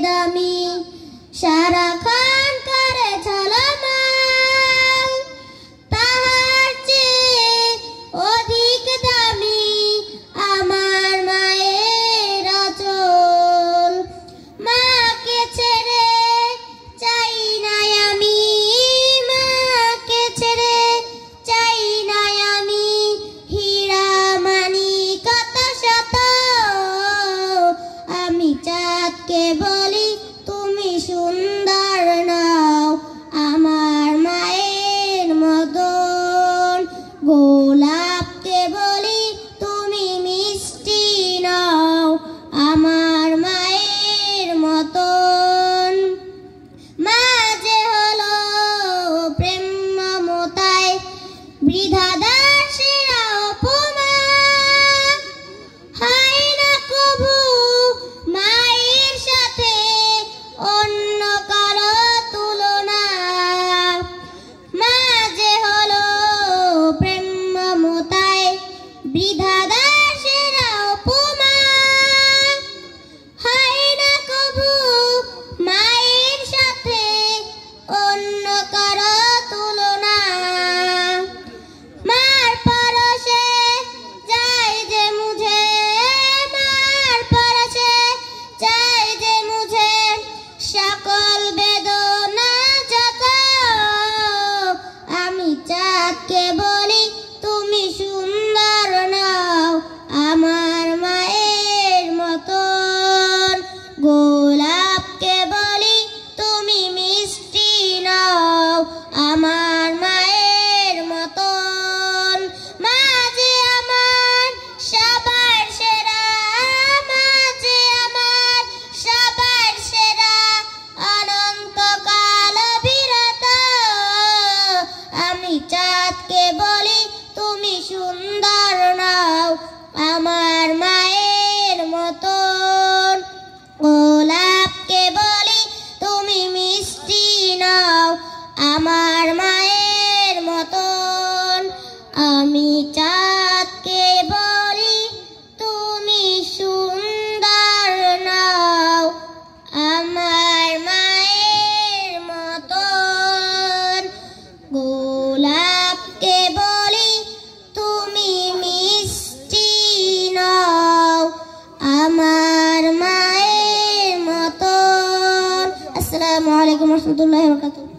দামি সারাক্ষণ করে ঝলমল, তাহার চেয়ে অধিক দামি আমার মায়ের আঁচল। মাকে ছেড়ে চাই না আমি, মাকে ছেড়ে চাই না আমি হীরা মানিক কত শত। আমি চাঁদকে বলি তুমি সুন্দর নাও আমার মায়ের মতন, গোলাপকে বলি তুমি মিষ্টি নাও আমার মায়ের মতন। মা যে হলো প্রেম মমতায় বৃদ্ধাদার সেরা উপমা, হয় না কবু মায়ের সাথে অন্য কারো তুলনা। মা যে হলো প্রেম মমতায় বৃদ্ধাদার সেরা উপমা, হয় না কবু মায়ের সাথে অন্য কারো তুলনা। মার পরশে যায় যে মুঝে, মার পরশে যায় যে মুঝে সকল বেদনা যত। আমি চাঁদকে বলি তুমি সুন্দর নাও আমার মায়ের মতন, গোলাপকে বলি তুমি মিষ্টি নাও আমার মায়ের মতন। মা যে আমার সবার সেরা, মা যে আমার সবার সেরা অনন্তকাল বিরত। আমি চাঁদকে বলি তুমি সুন্দর নাও আমার মায়ের মতন, গোলাপকে বলি তুমি মিষ্টি নাও আমার মায়ের মতন। আমি চাঁদকে বলি তুমি সুন্দর নাও আমার মায়ের মতন, গোলাপকে বলি তুমি মিষ্টি নাও আমার মায়ের মতন। আসসালামু আলাইকুম ওয়া রাহমাতুল্লাহি ওয়া বারাকাতুহু।